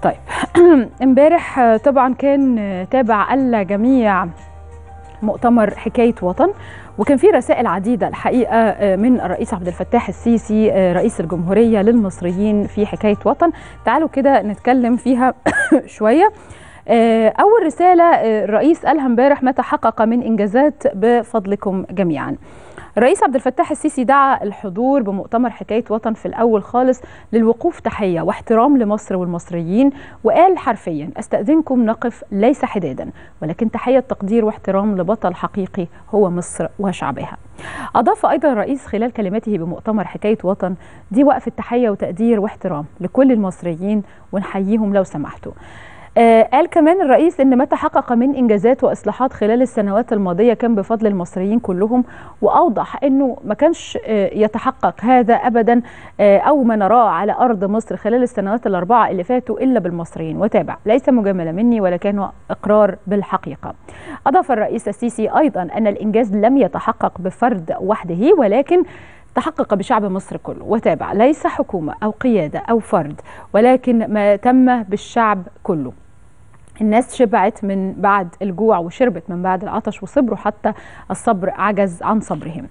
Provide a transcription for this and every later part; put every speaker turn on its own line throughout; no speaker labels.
طيب امبارح طبعا كان تابع الجميع مؤتمر حكاية وطن، وكان في رسائل عديدة الحقيقة من الرئيس عبد الفتاح السيسي رئيس الجمهورية للمصريين في حكاية وطن. تعالوا كده نتكلم فيها شوية. أول رسالة الرئيس قالها امبارح: ما تحقق من إنجازات بفضلكم جميعا. الرئيس عبد الفتاح السيسي دعا الحضور بمؤتمر حكاية وطن في الأول خالص للوقوف تحية واحترام لمصر والمصريين، وقال حرفيا: أستأذنكم نقف ليس حدادا ولكن تحية تقدير واحترام لبطل حقيقي هو مصر وشعبها. أضاف أيضا الرئيس خلال كلمته بمؤتمر حكاية وطن: دي وقفة تحية وتقدير واحترام لكل المصريين ونحييهم لو سمحتوا. قال كمان الرئيس ان ما تحقق من انجازات واصلاحات خلال السنوات الماضيه كان بفضل المصريين كلهم، واوضح انه ما كانش يتحقق هذا ابدا او ما نراه على ارض مصر خلال السنوات الاربعه اللي فاتوا الا بالمصريين. وتابع: ليس مجامله مني ولكن اقرار بالحقيقه. اضاف الرئيس السيسي ايضا ان الانجاز لم يتحقق بفرد وحده ولكن تحقق بشعب مصر كله. وتابع: ليس حكومة أو قيادة أو فرد ولكن ما تم بالشعب كله. الناس شبعت من بعد الجوع وشربت من بعد العطش وصبروا حتى الصبر عجز عن صبرهم.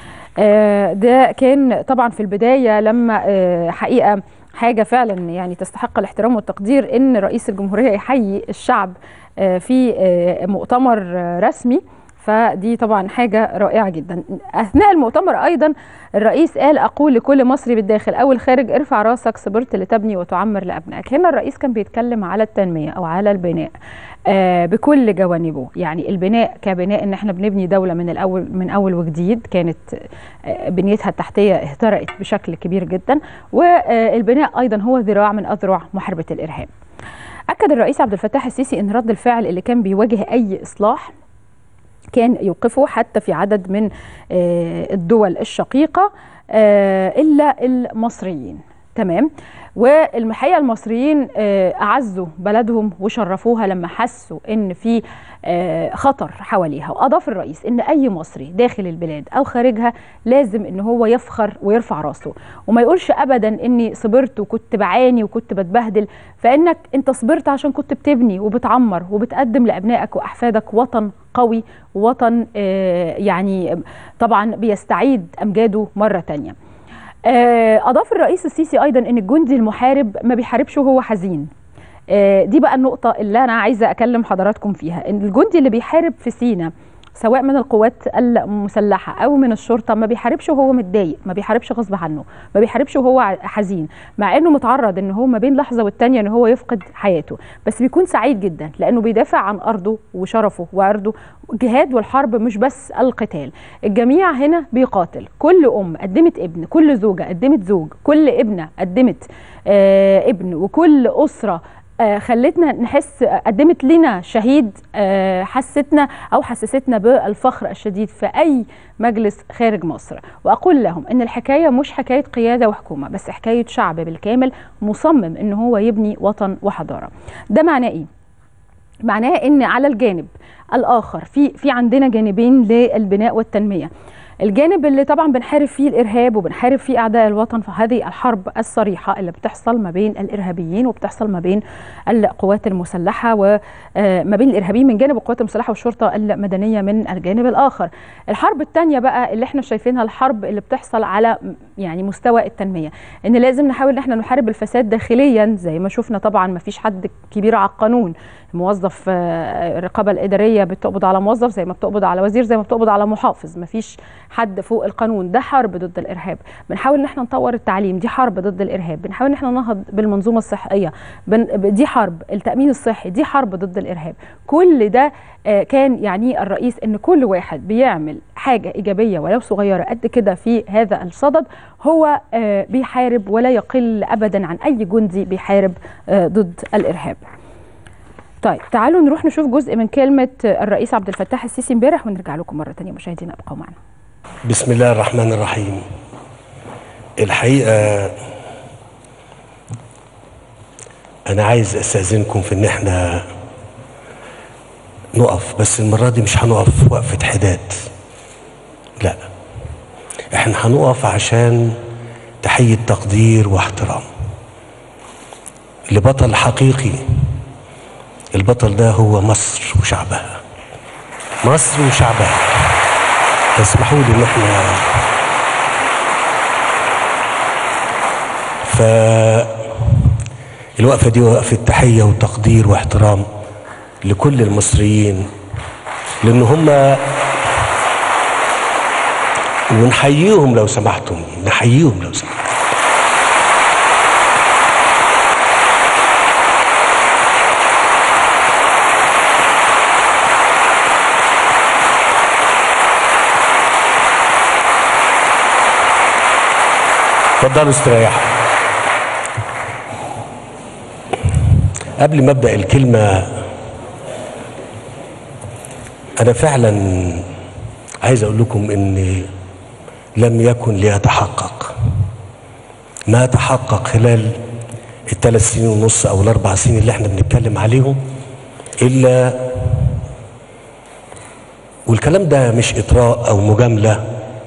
ده كان طبعا في البداية لما حقيقة حاجة فعلا يعني تستحق الاحترام والتقدير ان رئيس الجمهورية يحيي الشعب في مؤتمر رسمي، فدي طبعا حاجة رائعة جدا. أثناء المؤتمر أيضا الرئيس قال: أقول لكل مصري بالداخل أو الخارج: ارفع راسك، صبرت لتبني وتعمر لأبنائك. هنا الرئيس كان بيتكلم على التنمية أو على البناء بكل جوانبه، يعني البناء كبناء ان احنا بنبني دولة من أول وجديد كانت بنيتها التحتية اهترقت بشكل كبير جدا، والبناء أيضا هو ذراع من أذرع محاربة الإرهاب. أكد الرئيس عبد الفتاح السيسي ان رد الفعل اللي كان بيواجه أي إصلاح كان يوقفه حتى في عدد من الدول الشقيقة إلا المصريين. تمام. والحقيقة المصريين أعزوا بلدهم وشرفوها لما حسوا إن في خطر حواليها. وأضاف الرئيس إن أي مصري داخل البلاد أو خارجها لازم إن هو يفخر ويرفع راسه وما يقولش أبدا إني صبرت وكنت بعاني وكنت بتبهدل، فإنك أنت صبرت عشان كنت بتبني وبتعمر وبتقدم لأبنائك وأحفادك وطن قوي، وطن يعني طبعا بيستعيد أمجاده مرة تانية. أضاف الرئيس السيسي أيضا أن الجندي المحارب ما بيحاربش وهو حزين. دي بقى النقطة اللي أنا عايزة أكلم حضراتكم فيها، أن الجندي اللي بيحارب في سيناء سواء من القوات المسلحة أو من الشرطة ما بيحاربش وهو متضايق، ما بيحاربش غصب عنه، ما بيحاربش وهو حزين، مع أنه متعرض أن هو ما بين لحظة والتانية أن هو يفقد حياته، بس بيكون سعيد جدا لأنه بيدافع عن أرضه وشرفه وعرضه. الجهاد والحرب مش بس القتال، الجميع هنا بيقاتل. كل أم قدمت ابن، كل زوجة قدمت زوج، كل ابنة قدمت ابن، وكل أسرة خلتنا نحس قدمت لنا شهيد حستنا أو حسستنا بالفخر الشديد في أي مجلس خارج مصر. وأقول لهم إن الحكاية مش حكاية قيادة وحكومة، بس حكاية شعب بالكامل مصمم إن هو يبني وطن وحضارة. ده معناه إيه؟ معناه إن على الجانب الآخر في عندنا جانبين للبناء والتنمية. الجانب اللي طبعا بنحارب فيه الإرهاب وبنحارب فيه أعداء الوطن، فهذه الحرب الصريحة اللي بتحصل ما بين الإرهابيين وبتحصل ما بين القوات المسلحة وما بين الإرهابيين من جانب القوات المسلحة والشرطة المدنية من الجانب الآخر. الحرب الثانية بقى اللي احنا شايفينها الحرب اللي بتحصل على يعني مستوى التنمية، إن لازم نحاول إن احنا نحارب الفساد داخليا زي ما شفنا. طبعا ما فيش حد كبير على القانون، موظف الرقابة الإدارية بتقبض على موظف زي ما بتقبض على وزير زي ما بتقبض على محافظ، ما فيش حد فوق القانون. ده حرب ضد الإرهاب. بنحاول ان احنا نطور التعليم، دي حرب ضد الإرهاب. بنحاول ان احنا ننهض بالمنظومة الصحية، دي حرب. التأمين الصحي دي حرب ضد الإرهاب. كل ده كان يعني الرئيس ان كل واحد بيعمل حاجة إيجابية ولو صغيرة قد كده في هذا الصدد هو بيحارب ولا يقل أبدا عن أي جندي بيحارب ضد الإرهاب. طيب تعالوا نروح نشوف جزء من كلمة الرئيس عبد الفتاح السيسي امبارح ونرجع لكم مرة تانية. مشاهدينا ابقوا معنا.
بسم الله الرحمن الرحيم. الحقيقة أنا عايز أستأذنكم في إن إحنا نقف، بس المرة دي مش هنقف وقفة حداد، لا، إحنا هنقف عشان تحية تقدير واحترام. لبطل حقيقي. البطل ده هو مصر وشعبها، مصر وشعبها. اسمحوا لي ان احنا الوقفة دي وقفة تحية وتقدير واحترام لكل المصريين، لان هم، ونحييهم لو سمحتم، نحييهم لو سمحتم. اتفضلوا استريحوا. قبل ما ابدا الكلمه، انا فعلا عايز اقول لكم ان لم يكن ليتحقق ما تحقق خلال ال3 سنين ونص او ال4 سنين اللي احنا بنتكلم عليهم الا، والكلام ده مش اطراء او مجامله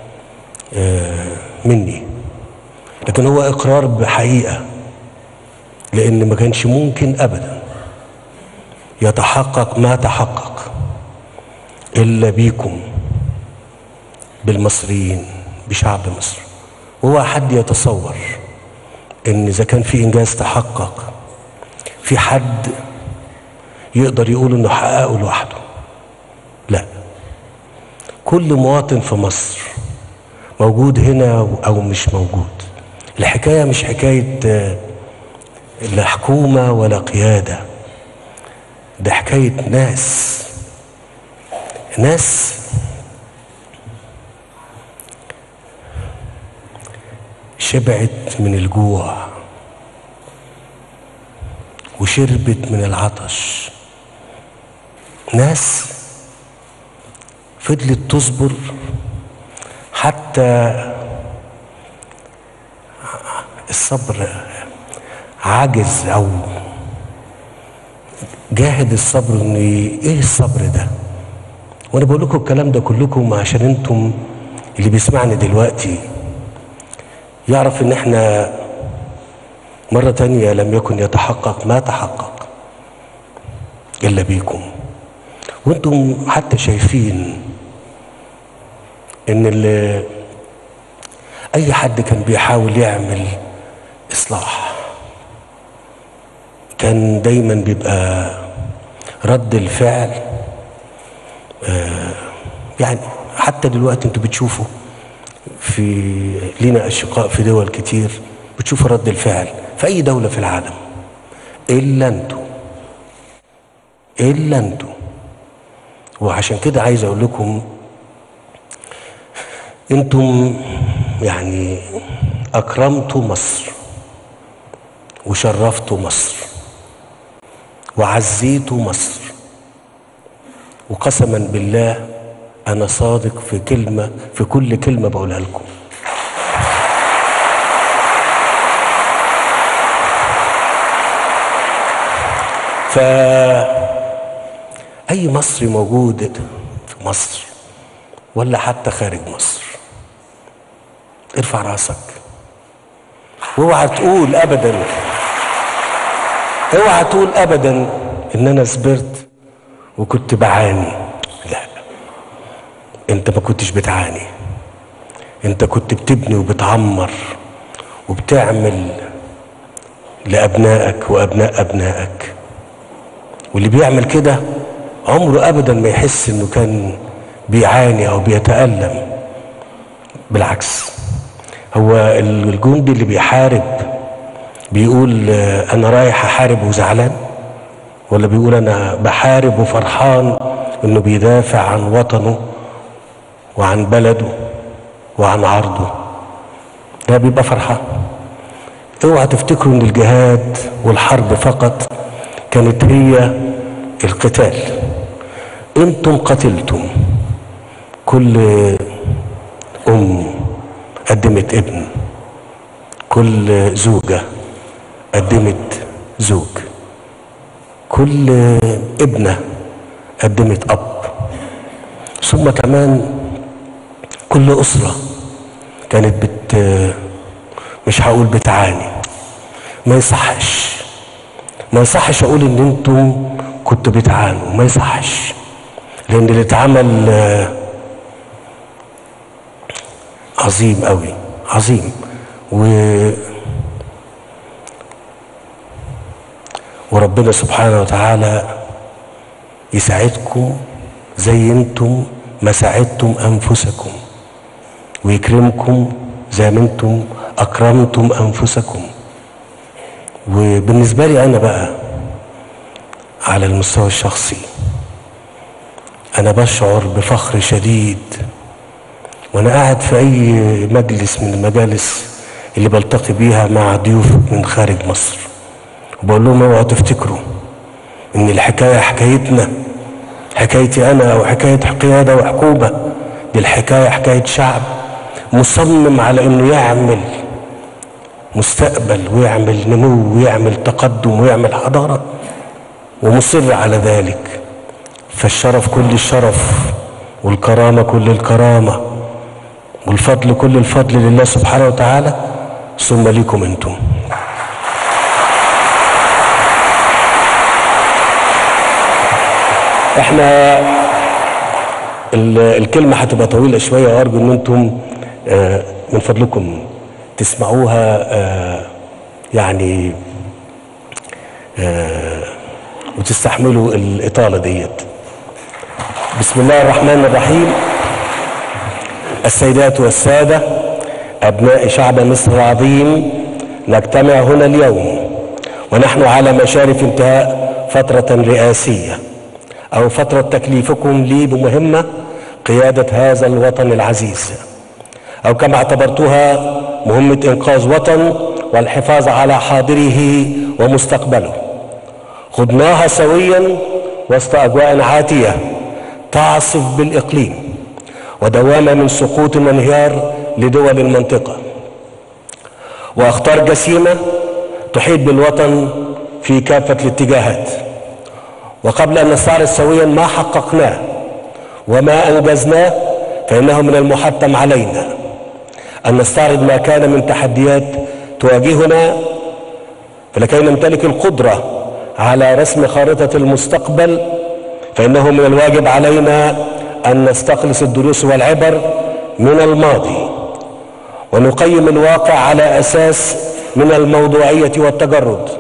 مني، لكن هو اقرار بحقيقه، لان ما كانش ممكن ابدا يتحقق ما تحقق الا بيكم، بالمصريين، بشعب مصر. هو حد يتصور ان اذا كان في انجاز تحقق في حد يقدر يقول انه حققه لوحده؟ لا، كل مواطن في مصر موجود هنا او مش موجود. الحكايه مش حكايه لا حكومه ولا قياده، ده حكايه ناس شبعت من الجوع وشربت من العطش، ناس فضلت تصبر حتى الصبر عاجز او جاهد الصبر. ان ايه الصبر ده؟ وانا بقول لكم الكلام ده كلكم عشان انتم اللي بيسمعني دلوقتي يعرف ان احنا مرة تانية لم يكن يتحقق ما تحقق الا بيكم. وانتم حتى شايفين ان اي حد كان بيحاول يعمل اصلاح كان دايما بيبقى رد الفعل يعني حتى دلوقتي انتوا بتشوفوا في لينا اشقاء في دول كتير، بتشوفوا رد الفعل في اي دولة في العالم الا انتوا. وعشان كده عايز اقول لكم انتم يعني اكرمتوا مصر وشرفتوا مصر وعزيتوا مصر، وقسما بالله انا صادق في كل كلمة بقولها لكم. فأي مصري موجود في مصر ولا حتى خارج مصر ارفع راسك، واوعى تقول ابدا ان انا صبرت وكنت بعاني. لا، انت ما كنتش بتعاني، انت كنت بتبني وبتعمر وبتعمل لابنائك وابناء ابنائك. واللي بيعمل كده عمره ابدا ما يحس انه كان بيعاني او بيتألم، بالعكس. هو الجندي اللي بيحارب بيقول انا رايح احارب وزعلان، ولا بيقول انا بحارب وفرحان انه بيدافع عن وطنه وعن بلده وعن عرضه؟ ده بيبقى فرحان. اوعى تفتكروا ان الجهاد والحرب فقط كانت هي القتال. انتم قتلتم، كل قدمت ابن، كل زوجة قدمت زوج، كل ابنة قدمت اب، ثم كمان كل أسرة كانت مش هقول بتعاني، ما يصحش ما يصحش اقول ان انتم كنتوا بتعانوا، ما يصحش، لان اللي اتعمل عظيم قوي، عظيم. وربنا سبحانه وتعالى يساعدكم زي انتم ما ساعدتم انفسكم، ويكرمكم زي ما انتم اكرمتم انفسكم. وبالنسبه لي انا بقى على المستوى الشخصي، انا بشعر بفخر شديد وانا قاعد في اي مجلس من المجالس اللي بلتقي بيها مع ضيوف من خارج مصر، وبقول لهم اوعوا تفتكروا ان الحكايه حكايتنا، حكايتي انا او حكايه قياده وحكومه، دي الحكايه حكايه شعب مصمم على انه يعمل مستقبل ويعمل نمو ويعمل تقدم ويعمل حضاره، ومصر على ذلك. فالشرف كل الشرف، والكرامه كل الكرامه، والفضل كل الفضل لله سبحانه وتعالى، ثم ليكم انتم. احنا الكلمه هتبقى طويله شويه، وارجو ان انتم من فضلكم تسمعوها يعني وتستحملوا الاطاله ديت. بسم الله الرحمن الرحيم. السيدات والساده، ابناء شعب مصر العظيم، نجتمع هنا اليوم ونحن على مشارف انتهاء فتره رئاسيه، أو فترة تكليفكم لي بمهمة قيادة هذا الوطن العزيز، أو كما اعتبرتها مهمة إنقاذ وطن والحفاظ على حاضره ومستقبله. خضناها سويا وسط أجواء عاتية تعصف بالإقليم، ودوامة من سقوط وانهيار لدول المنطقة، وأخطار جسيمة تحيط بالوطن في كافة الاتجاهات. وقبل أن نستعرض سويا ما حققناه وما أنجزناه، فإنه من المحتم علينا أن نستعرض ما كان من تحديات تواجهنا، فلكي نمتلك القدرة على رسم خارطة المستقبل فإنه من الواجب علينا أن نستخلص الدروس والعبر من الماضي، ونقيم الواقع على أساس من الموضوعية والتجرد.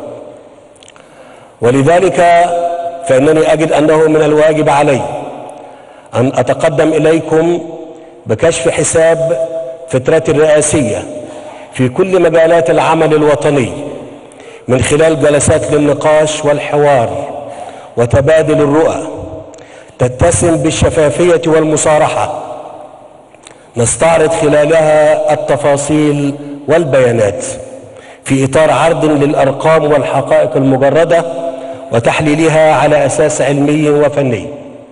ولذلك فإنني أجد أنه من الواجب علي أن أتقدم إليكم بكشف حساب فترتي الرئاسية في كل مجالات العمل الوطني، من خلال جلسات للنقاش والحوار وتبادل الرؤى تتسم بالشفافية والمصارحة، نستعرض خلالها التفاصيل والبيانات في إطار عرض للأرقام والحقائق المجردة وتحليلها على أساس علمي وفني.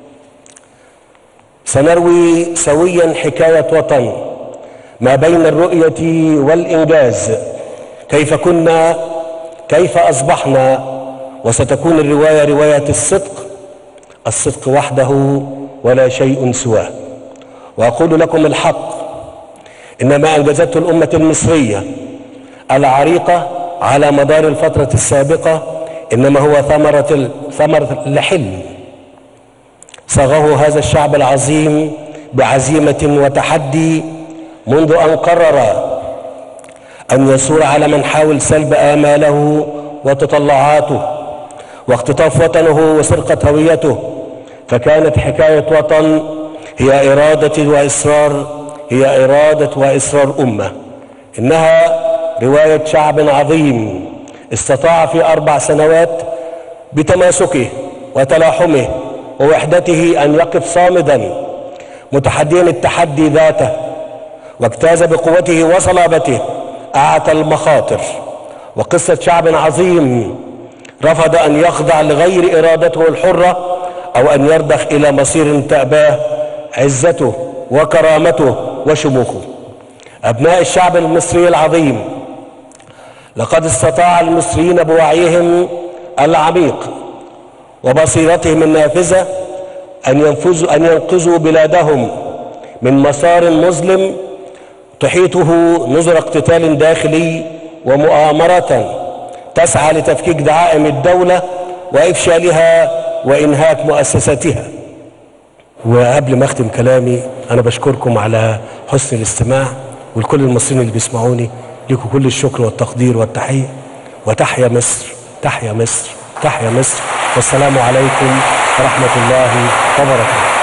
سنروي سويا حكاية وطن ما بين الرؤية والإنجاز، كيف كنا، كيف أصبحنا، وستكون الرواية رواية الصدق وحده ولا شيء سواه. وأقول لكم الحق، إن ما أنجزته الأمة المصرية العريقة على مدار الفترة السابقة إنما هو ثمرة لحلم صاغه هذا الشعب العظيم بعزيمة وتحدي منذ أن قرر أن يثور على من حاول سلب آماله وتطلعاته واختطاف وطنه وسرقة هويته. فكانت حكاية وطن هي إرادة وإصرار أمة. إنها رواية شعب عظيم استطاع في 4 سنوات بتماسكه وتلاحمه ووحدته أن يقف صامدا متحديا التحدي ذاته، واجتاز بقوته وصلابته أعتى المخاطر. وقصة شعب عظيم رفض أن يخضع لغير إرادته الحرة أو أن يرضخ إلى مصير تأباه عزته وكرامته وشموخه. أبناء الشعب المصري العظيم، لقد استطاع المصريين بوعيهم العميق وبصيرتهم النافذة أن ينقذوا بلادهم من مسار مظلم تحيطه نظر اقتتال داخلي ومؤامرة تسعى لتفكيك دعائم الدولة وإفشالها وإنهاك مؤسساتها. وقبل ما أختم كلامي أنا بشكركم على حسن الاستماع، ولكل المصريين اللي بيسمعوني لكم كل الشكر والتقدير والتحية، وتحيا مصر، تحيا مصر، تحيا مصر، والسلام عليكم ورحمة الله وبركاته.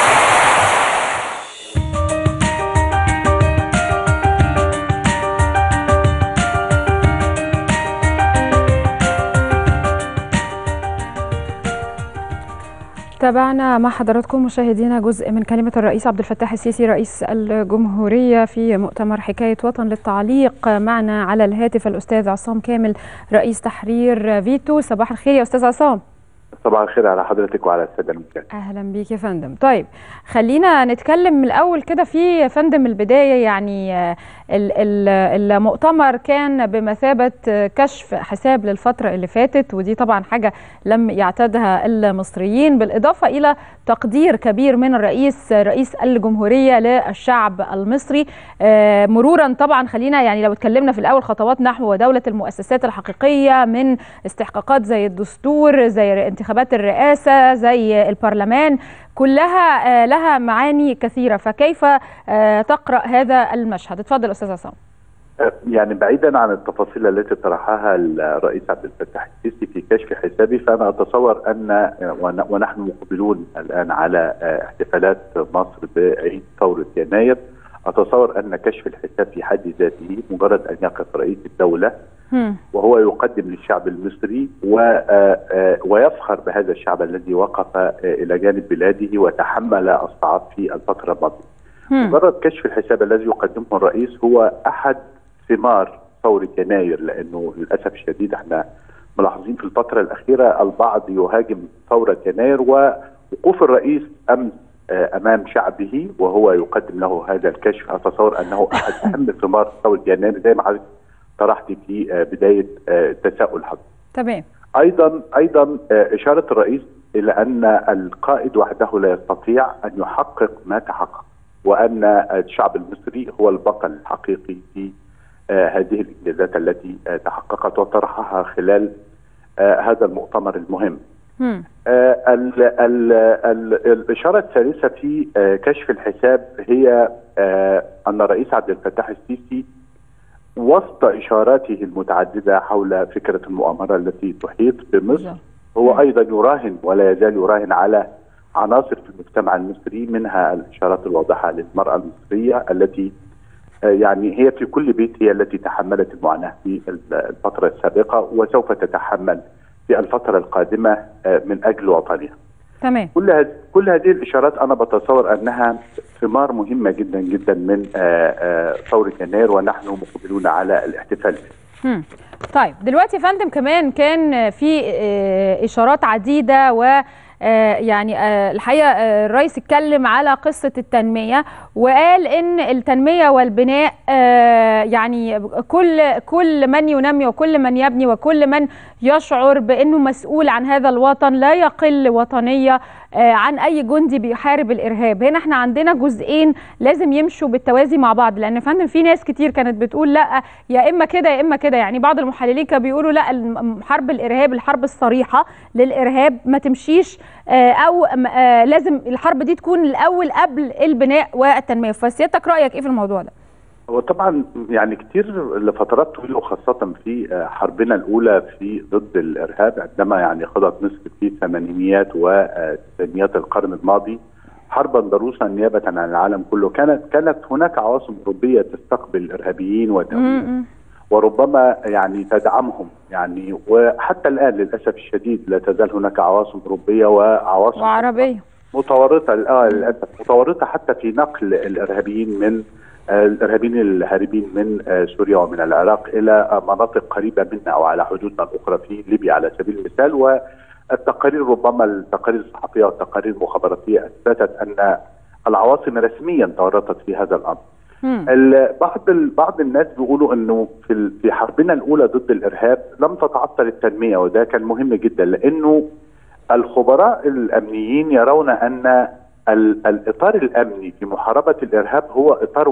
تابعنا مع حضراتكم مشاهدينا جزء من كلمة الرئيس عبد الفتاح السيسي رئيس الجمهورية في مؤتمر حكاية وطن. للتعليق معنا على الهاتف الأستاذ عصام كامل رئيس تحرير فيتو. صباح الخير يا أستاذ عصام.
صباح الخير على حضرتك وعلى السادة المشاهدين.
أهلا بيك يا فندم. طيب خلينا نتكلم من الأول كده في فندم البداية، يعني المؤتمر كان بمثابة كشف حساب للفترة اللي فاتت، ودي طبعا حاجة لم يعتادها المصريين، بالإضافة إلى تقدير كبير من رئيس الجمهورية للشعب المصري. مرورا طبعا خلينا يعني لو اتكلمنا في الأول خطوات نحو دولة المؤسسات الحقيقية، من استحقاقات زي الدستور، زي انتخابات الرئاسة، زي البرلمان، كلها لها معاني كثيرة. فكيف تقرأ هذا المشهد؟ اتفضل أستاذ عصام.
يعني بعيدا عن التفاصيل التي طرحها الرئيس عبد الفتاح السيسي في كشف حسابي، فأنا أتصور أن ونحن مقبلون الآن على احتفالات مصر بعيد ثورة يناير، أتصور أن كشف الحساب في حد ذاته مجرد أن يقف رئيس الدولة وهو يقدم للشعب المصري ويفخر بهذا الشعب الذي وقف إلى جانب بلاده وتحمل الصعاب في الفترة الماضية. مجرد كشف الحساب الذي يقدمه الرئيس هو أحد ثمار ثورة يناير، لأنه للأسف الشديد احنا ملاحظين في الفترة الأخيرة البعض يهاجم ثورة يناير، ووقوف الرئيس أمس أمام شعبه وهو يقدم له هذا الكشف أتصور أنه أحد أهم ثمار ثورة يناير، زي ما حضرتك طرحت في بداية التساؤل حضرتك.
تمام.
أيضا إشارة الرئيس إلى أن القائد وحده لا يستطيع أن يحقق ما تحقق، وأن الشعب المصري هو البطل الحقيقي في هذه الإنجازات التي تحققت وطرحها خلال هذا المؤتمر المهم. الإشارة الثالثة في كشف الحساب هي أن الرئيس عبد الفتاح السيسي وسط إشاراته المتعددة حول فكرة المؤامرة التي تحيط بمصر هو أيضا يراهن ولا يزال يراهن على عناصر في المجتمع المصري، منها الإشارات الواضحة للمرأة المصرية التي يعني هي في كل بيت هي التي تحملت المعاناة في الفترة السابقة وسوف تتحمل في الفترة القادمة من أجل وطنها.
تمام.
كل هذه الإشارات أنا بتصور أنها ثمار مهمة جدا جدا من ثورة يناير، ونحن مقبلون على الاحتفال.
طيب دلوقتي يا فندم كمان كان في إشارات عديدة، و يعني الحقيقة الرئيس اتكلم على قصة التنمية وقال إن التنمية والبناء يعني كل من ينمي وكل من يبني وكل من يشعر بأنه مسؤول عن هذا الوطن لا يقل وطنية عن أي جندي بيحارب الإرهاب. هنا احنا عندنا جزئين لازم يمشوا بالتوازي مع بعض، لأن فندم في ناس كتير كانت بتقول لا يا إما كده يا إما كده، يعني بعض المحللين كانوا بيقولوا لا حرب الإرهاب، الحرب الصريحة للإرهاب ما تمشيش، أو لازم الحرب دي تكون الأول قبل البناء والتنمية. فسيادتك رأيك إيه في الموضوع ده؟
وطبعا يعني كتير لفترات طويلة وخاصة في حربنا الأولى في ضد الإرهاب، عندما يعني خضت مصر في الثمانينيات وتسعينيات القرن الماضي حربا ضروسا نيابة عن العالم كله، كانت هناك عواصم أوروبية تستقبل الإرهابيين وتمويلهم وربما يعني تدعمهم، يعني وحتى الآن للأسف الشديد لا تزال هناك عواصم أوروبية وعواصم
وعربية
متورطة للأسف متورطة حتى في نقل الإرهابيين الهاربين من سوريا ومن العراق إلى مناطق قريبة منا أو على حدودنا الأخرى في ليبيا على سبيل المثال. والتقارير ربما التقارير الصحفية والتقارير المخابراتية أثبتت أن العواصم رسميا تورطت في هذا الأمر. بعض الناس بيقولوا أنه في حربنا الأولى ضد الإرهاب لم تتعطل التنمية، وده كان مهم جدا، لأنه الخبراء الأمنيين يرون أن الإطار الأمني في محاربة الإرهاب هو إطار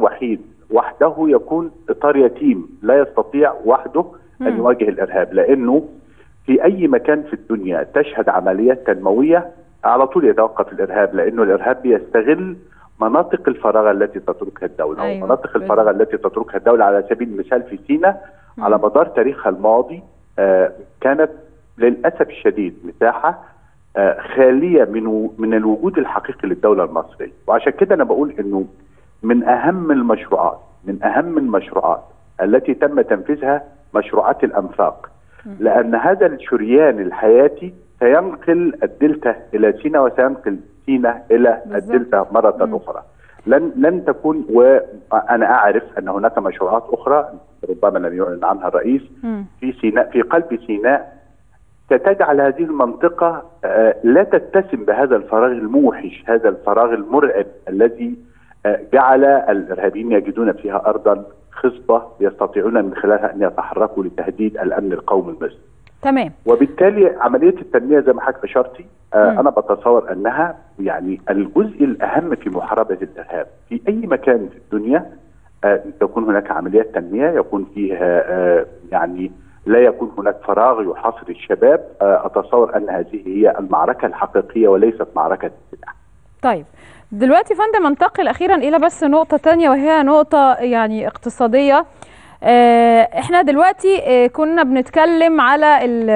وحده يكون إطار يتيم لا يستطيع وحده أن يواجه الإرهاب، لأنه في أي مكان في الدنيا تشهد عمليات تنموية على طول يتوقف الإرهاب، لأنه الإرهاب بيستغل مناطق الفراغ التي تتركها الدولة.
أيوة.
ومناطق الفراغ التي تتركها الدولة على سبيل المثال في سيناء على مدار تاريخها الماضي كانت للأسف الشديد مساحة خالية من الوجود الحقيقي للدولة المصرية. وعشان كده أنا بقول إنه من أهم المشروعات التي تم تنفيذها مشروعات الأنفاق، لأن هذا الشريان الحياتي سينقل الدلتا إلى سيناء وسينقل سيناء إلى الدلتا مرة أخرى. لن تكون، وأنا أعرف أن هناك مشروعات أخرى ربما لم يعلن عنها الرئيس في سيناء، في قلب سيناء، ستجعل هذه المنطقة لا تتسم بهذا الفراغ الموحش، هذا الفراغ المرعب الذي جعل الإرهابيين يجدون فيها أرضا خصبة يستطيعون من خلالها أن يتحركوا لتهديد الأمن القومي المصري.
تمام.
وبالتالي عملية التنمية زي ما حضرتك أشرتي أنا بتصور أنها يعني الجزء الأهم في محاربة الإرهاب في أي مكان في الدنيا. تكون هناك عمليات تنمية، يكون فيها يعني لا يكون هناك فراغ يحاصر الشباب. أتصور أن هذه هي المعركة الحقيقية وليست معركة السلاح.
طيب دلوقتي فندم انتقل أخيرا إلى بس نقطة تانية، وهي نقطة يعني اقتصادية. احنا دلوقتي كنا بنتكلم على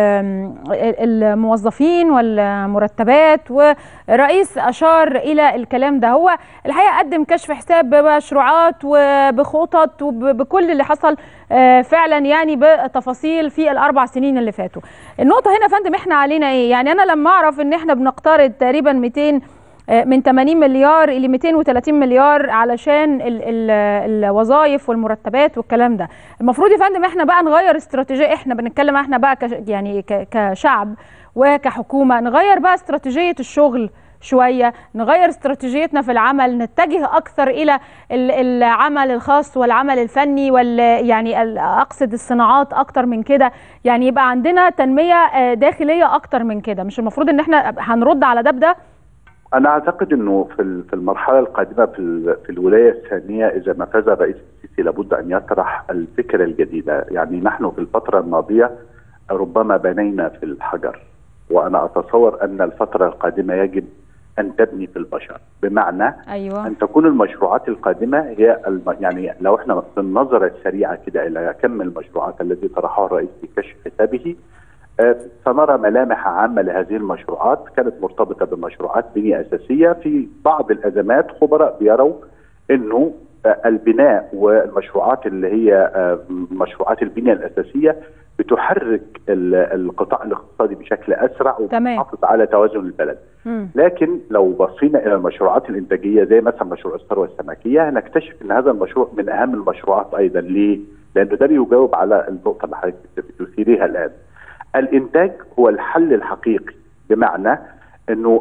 الموظفين والمرتبات، ورئيس أشار إلى الكلام ده. هو الحقيقة قدم كشف حساب بمشروعات وبخطط وبكل اللي حصل فعلا، يعني بتفاصيل في ال4 سنين اللي فاتوا. النقطة هنا فندم احنا علينا ايه؟ يعني أنا لما أعرف إن احنا بنقترض تقريبا 200 من 80 مليار إلى 230 مليار علشان الوظائف والمرتبات والكلام ده، المفروض يا فندم احنا بقى نغير استراتيجية. احنا بنتكلم احنا بقى يعني كشعب وكحكومة، نغير بقى استراتيجية الشغل شوية، نغير استراتيجيتنا في العمل، نتجه أكثر إلى العمل الخاص والعمل الفني يعني أقصد الصناعات أكتر من كده، يعني يبقى عندنا تنمية داخلية أكتر من كده. مش المفروض إن احنا هنرد على ده بده؟
أنا أعتقد أنه في المرحلة القادمة في الولاية الثانية إذا ما فاز الرئيس السيسي لابد أن يطرح الفكرة الجديدة. يعني نحن في الفترة الماضية ربما بنينا في الحجر، وأنا أتصور أن الفترة القادمة يجب أن تبني في البشر، بمعنى
أيوة.
أن تكون المشروعات القادمة هي يعني لو احنا في النظرة السريعة كده إلى كم المشروعات التي طرحها الرئيس في كشف حسابه، سنرى ملامح عامة لهذه المشروعات كانت مرتبطة بمشروعات بنية أساسية. في بعض الأزمات خبراء بيروا أنه البناء والمشروعات اللي هي مشروعات البنية الأساسية بتحرك القطاع الاقتصادي بشكل أسرع وتحافظ على توازن البلد. لكن لو بصينا إلى المشروعات الإنتاجية زي مثلا مشروع الثروة السمكية هنكتشف أن هذا المشروع من أهم المشروعات أيضا. ليه؟ لأنه ده بيجاوب على النقطة اللي حضرتك بتثيريها الآن. الإنتاج هو الحل الحقيقي، بمعنى أنه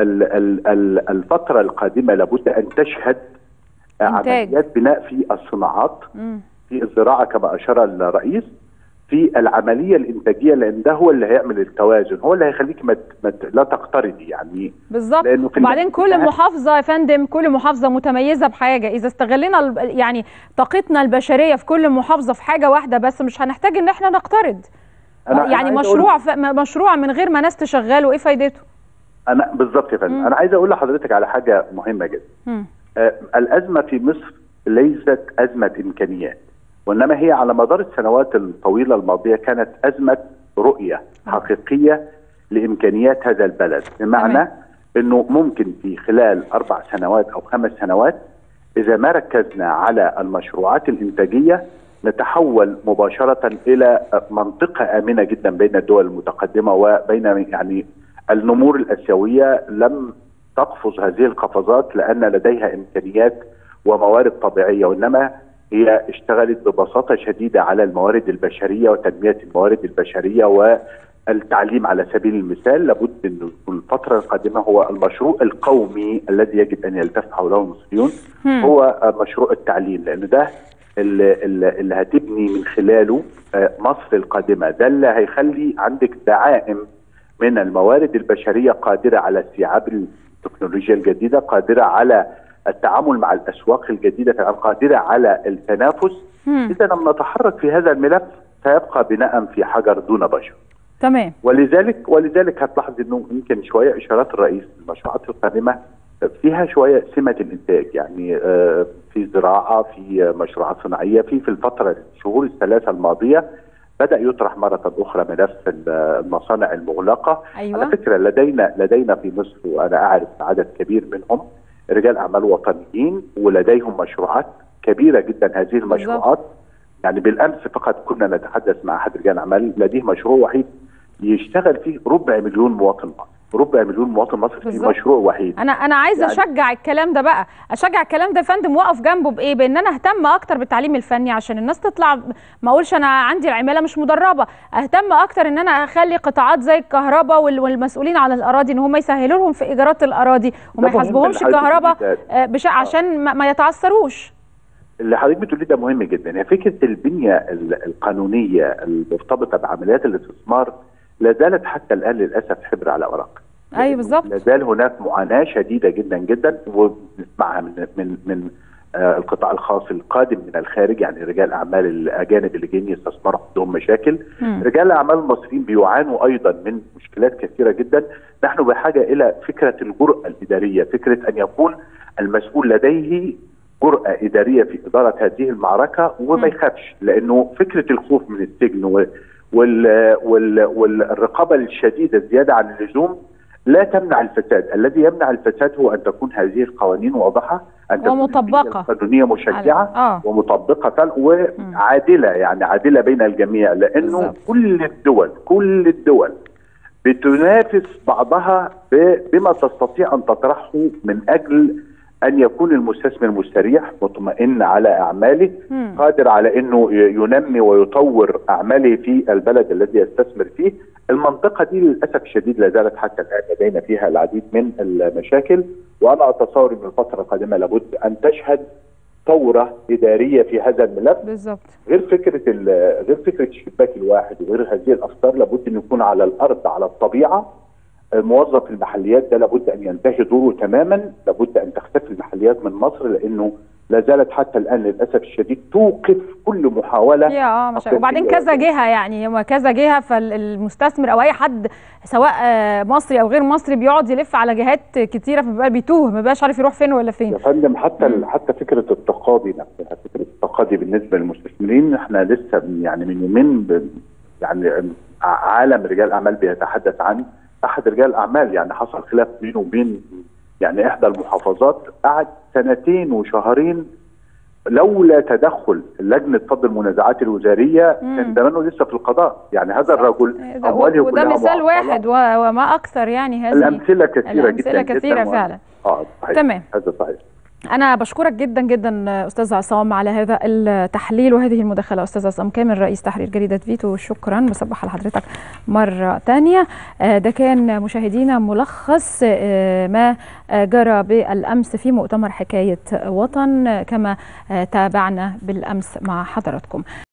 الفترة القادمة لابد أن تشهد عمليات بناء في الصناعات، في الزراعة كما أشار الرئيس، في العملية الإنتاجية، لأن ده هو اللي هيعمل التوازن، هو اللي هيخليك لا تقترضي يعني
بالظبط. وبعدين كل محافظة يا فندم، كل محافظة متميزة بحاجة. إذا استغلنا يعني طاقتنا البشرية في كل محافظة في حاجة واحدة بس، مش هنحتاج إن احنا نقترض. يعني مشروع من غير ما ناس تشغله ايه فايدته؟
انا بالظبط يا فندم. انا عايز اقول لحضرتك على حاجه مهمه جدا. الازمه في مصر ليست ازمه امكانيات، وانما هي على مدار السنوات الطويله الماضيه كانت ازمه رؤيه حقيقيه لامكانيات هذا البلد، بمعنى انه ممكن في خلال 4 سنوات او 5 سنوات اذا ما ركزنا على المشروعات الانتاجيه نتحول مباشرة إلى منطقة آمنة جدا بين الدول المتقدمة وبين يعني النمور الآسيوية لم تقفز هذه القفزات لأن لديها إمكانيات وموارد طبيعية، وإنما هي اشتغلت ببساطة شديدة على الموارد البشرية وتنمية الموارد البشرية والتعليم على سبيل المثال. لابد أن الفترة القادمة هو المشروع القومي الذي يجب أن يلتف حوله المصريون هو مشروع التعليم، لأن ده اللي هتبني من خلاله مصر القادمة. ده اللي هيخلي عندك دعائم من الموارد البشرية قادرة على استيعاب التكنولوجيا الجديدة، قادرة على التعامل مع الأسواق الجديدة، قادرة على التنافس. إذا لم نتحرك في هذا الملف سيبقى بناء في حجر دون بشر.
تمام.
ولذلك هتلاحظ انه يمكن شويه اشارات الرئيس المشروعات القادمه فيها شويه سمه الانتاج، يعني في زراعه، في مشروعات صناعيه، في الفتره الشهور الثلاثه الماضيه بدأ يطرح مرة أخرى ملف المصانع المغلقة.
أيوة.
على فكرة لدينا في مصر، وأنا أعرف عدد كبير منهم رجال أعمال وطنيين ولديهم مشروعات كبيرة جدا. هذه المشروعات يعني بالأمس فقط كنا نتحدث مع أحد رجال أعمال لديه مشروع وحيد يشتغل فيه 250,000 مواطن مصري، 250,000 مواطن مصري في مشروع وحيد.
انا عايزه يعني اشجع الكلام ده بقى، اشجع الكلام ده يا فندم، واقف جنبه بايه؟ بان انا اهتم اكتر بالتعليم الفني عشان الناس تطلع، ما اقولش انا عندي العماله مش مدربه، اهتم اكتر ان انا اخلي قطاعات زي الكهرباء والمسؤولين على الاراضي ان هم يسهلوا لهم في ايجارات الاراضي وما يحاسبوهمش الكهرباء عشان ما يتعثروش.
اللي حضرتك بتقوليه ده مهم جدا، يعني فكره البنيه القانونيه المرتبطه بعمليات الاستثمار لا زالت حتى الان للاسف حبر على ورق.
ايوه بالظبط.
لا زال هناك معاناه شديده جدا جدا، ونسمعها من القطاع الخاص القادم من الخارج، يعني رجال اعمال الاجانب اللي جايين يستثمروا عندهم مشاكل. رجال الاعمال المصريين بيعانوا ايضا من مشكلات كثيره جدا. نحن بحاجه الى فكره الجرأه الاداريه، فكره ان يكون المسؤول لديه جرأة إدارية في إدارة هذه المعركة وما يخافش، لأنه فكرة الخوف من السجن والرقابة الشديدة زيادة عن اللزوم لا تمنع الفساد. الذي يمنع الفساد هو أن تكون هذه القوانين واضحة، أن تكون
ومطبقة،
القانونية مشجعة ومطبقة فعلا وعادلة، يعني عادلة بين الجميع، لأنه بالزبط. كل الدول بتنافس بعضها بما تستطيع أن تطرحه من أجل أن يكون المستثمر مستريح مطمئن على أعماله، قادر على أنه ينمي ويطور أعماله في البلد الذي يستثمر فيه. المنطقة دي للأسف الشديد لا زالت حتى الآن لدينا فيها العديد من المشاكل، وأنا أتصور أن الفترة القادمة لابد أن تشهد ثورة إدارية في هذا الملف.
بالظبط.
غير فكرة الشباك الواحد وغير هذه الأفكار، لابد أن يكون على الأرض على الطبيعة. موظف المحليات ده لابد ان ينتهي دوره تماما، لابد ان تختفي المحليات من مصر، لانه لا زالت حتى الان للاسف الشديد توقف كل محاوله.
وبعدين كذا جهه، يعني كذا جهه، فالمستثمر او اي حد سواء مصري او غير مصري بيقعد يلف على جهات كتيره، فبيبقى بيتوه، ما بيبقاش عارف يروح فين ولا فين.
يا فندم حتى فكره التقاضي نفسها، فكره التقاضي بالنسبه للمستثمرين، احنا لسه يعني من يومين يعني عالم رجال اعمال بيتحدث عن احد رجال الاعمال، يعني حصل خلاف بينه وبين يعني احدى المحافظات، قعد 2 وشهرين لولا تدخل لجنه فض المنازعات الوزاريه كان زمانه لسه في القضاء. يعني هذا الرجل امواله
وده مثال واحد وما اكثر، يعني هذه
الامثله كثيره
جدا كثيره فعلا.
صحيح.
تمام،
هذا صحيح.
أنا بشكرك جدا جدا أستاذ عصام على هذا التحليل وهذه المداخلة. أستاذ عصام كامل رئيس تحرير جريدة فيتو، شكرا، بصبح على حضرتك مرة تانية. ده كان مشاهدينا ملخص ما جرى بالأمس في مؤتمر حكاية وطن كما تابعنا بالأمس مع حضراتكم.